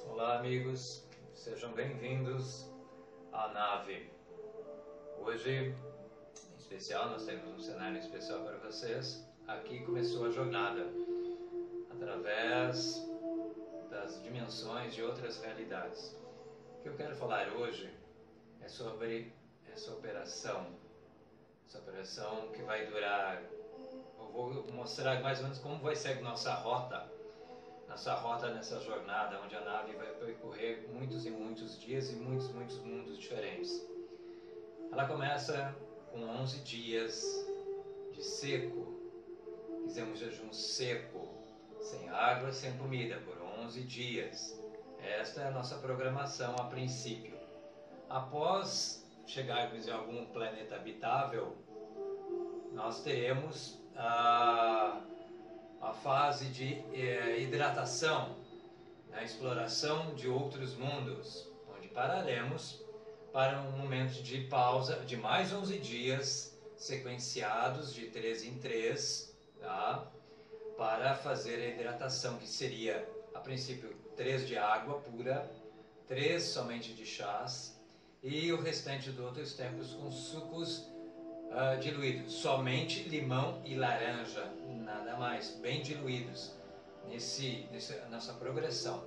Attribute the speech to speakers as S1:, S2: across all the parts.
S1: Olá amigos, sejam bem-vindos à nave. Hoje, em especial, nós temos um cenário especial para vocês. Aqui começou a jornada, através das dimensões de outras realidades. O que eu quero falar hoje é sobre essa operação que vai durar. Eu vou mostrar mais ou menos como vai ser nossa rota nessa jornada, onde a nave vai percorrer muitos e muitos dias e muitos mundos diferentes. Ela começa com 11 dias de seco, fizemos jejum seco, sem água, sem comida, por 11 dias. Esta é a nossa programação a princípio. Após chegarmos em algum planeta habitável, nós teremos a fase de hidratação, a exploração de outros mundos, onde pararemos para um momento de pausa de mais 11 dias, sequenciados de 3 em 3, tá? Para fazer a hidratação, que seria, a princípio, 3 de água pura, 3 somente de chás, e o restante dos outros tempos com sucos diluídos, somente limão e laranja, nada mais, bem diluídos nessa progressão.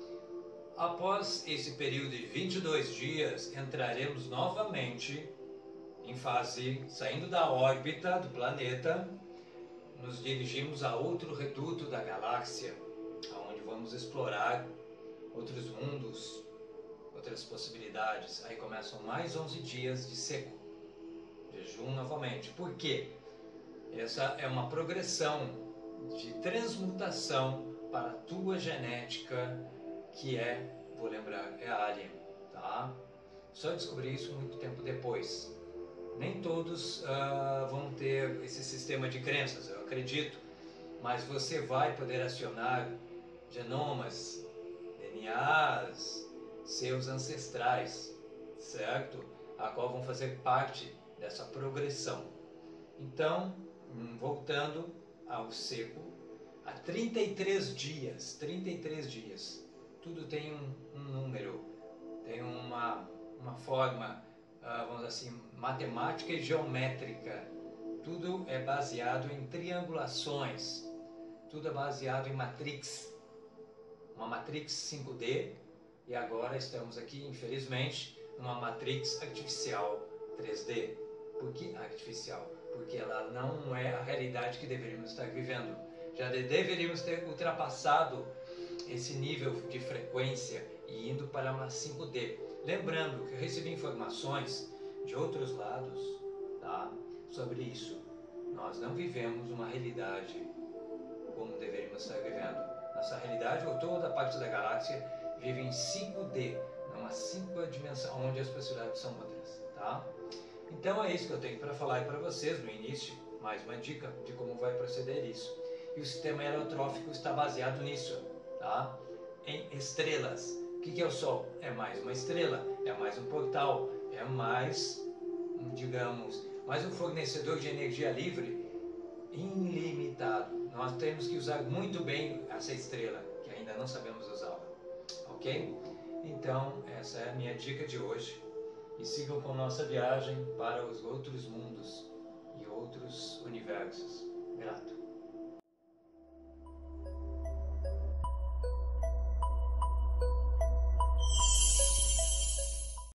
S1: Após esse período de 22 dias, entraremos novamente em fase, saindo da órbita do planeta, nos dirigimos a outro reduto da galáxia, onde vamos explorar outros mundos, outras possibilidades. Aí começam mais 11 dias de seco, jejum novamente. Por quê? Essa é uma progressão de transmutação para a tua genética, que vou lembrar, é alien, tá? Só descobri isso muito tempo depois. Nem todos vão ter esse sistema de crenças, eu acredito, mas você vai poder acionar genomas, DNAs, seus ancestrais, certo? A qual vão fazer parte dessa progressão. Então, voltando ao seco, há 33 dias, tudo tem um número, tem uma forma, vamos dizer assim, matemática e geométrica. Tudo é baseado em triangulações, tudo é baseado em matrix, uma matrix 5D, e agora estamos aqui, infelizmente, numa matrix artificial 3D. Por que artificial? Porque ela não é a realidade que deveríamos estar vivendo. Já deveríamos ter ultrapassado esse nível de frequência e indo para uma 5D. Lembrando que eu recebi informações de outros lados, tá, sobre isso. Nós não vivemos uma realidade como deveríamos estar vivendo. Nossa realidade, ou toda a parte da galáxia, vive em 5D, numa 5 dimensão, onde as possibilidades são outras, tá? Então é isso que eu tenho para falar para vocês no início, mais uma dica de como vai proceder isso. E o sistema heliotrófico está baseado nisso, tá? Em estrelas. O que é o Sol? É mais uma estrela, é mais um portal, é mais, digamos, mais um fornecedor de energia livre ilimitado. Nós temos que usar muito bem essa estrela, que ainda não sabemos usá-la, ok? Então, essa é a minha dica de hoje. E sigam com nossa viagem para os outros mundos e outros universos. Grato.